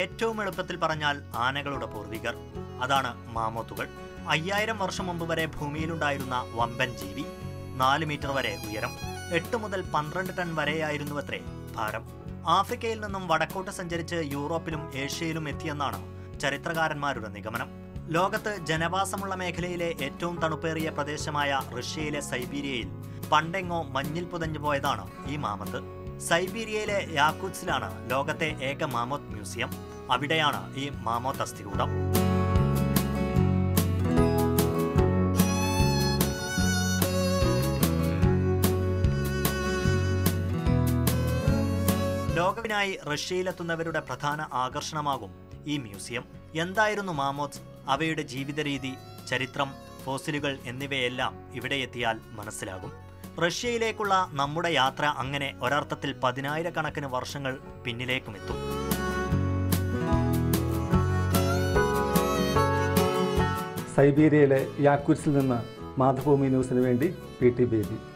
ഏറ്റവും എളുപ്പത്തിൽ പറഞ്ഞാൽ ആനകളുടെ പൂർവികർ. അതാണ് മാമോത്തുകൾ. 5000 വർഷം മുമ്പ് വരെ ഭൂമിയിലുണ്ടായിരുന്ന വമ്പൻ ജീവി. 4 മീറ്റർ വരെ ഉയരം, 8 മുതൽ 12 ടൺ വരെയായിരുന്നുവത്രേ ഭാരം. ആഫ്രിക്കയിൽ നിന്നും വടക്കോട്ട് സഞ്ചരിച്ച് യൂറോപ്പിലും ഏഷ്യയിലും എത്തിയെന്നാണ് ചരിത്രകാരന്മാരുടെ നിഗമനം. ലോകത്ത് ജനവാസമുള്ള മേഖലയിലെ ഏറ്റവും തണുപ്പേറിയ പ്രദേശമായ റഷ്യയിലെ സൈബീരിയയിൽ പണ്ടെങ്ങോ മഞ്ഞിൽ പുതഞ്ഞു പോയതാണ് ഈ മാമത്ത്. സൈബീരിയയിലെ യാക്കുറ്റ്സിലാണ് ലോകത്തെ ഏക മാമോത്ത് മ്യൂസിയം. അവിടെയാണ് ഈ മാമോത്ത് അസ്ഥികൂടം. ലോകത്തിനായി റഷ്യയിലെത്തുന്നവരുടെ പ്രധാന ആകർഷണമാകും ഈ മ്യൂസിയം. എന്തായിരുന്നു മാമോത്സ്, അവയുടെ ജീവിത രീതി, ചരിത്രം, ഫോസിലുകൾ എന്നിവയെല്ലാം ഇവിടെ എത്തിയാൽ മനസ്സിലാകും. റഷ്യയിലേക്കുള്ള നമ്മുടെ യാത്ര അങ്ങനെ ഒരർത്ഥത്തിൽ 10,000 വർഷങ്ങൾ പിന്നിലേക്കും എത്തും. സൈബീരിയയിലെ യാക്കുറ്റ്സിൽ നിന്ന് മാതൃഭൂമി ന്യൂസിന് വേണ്ടി PT ബേബി.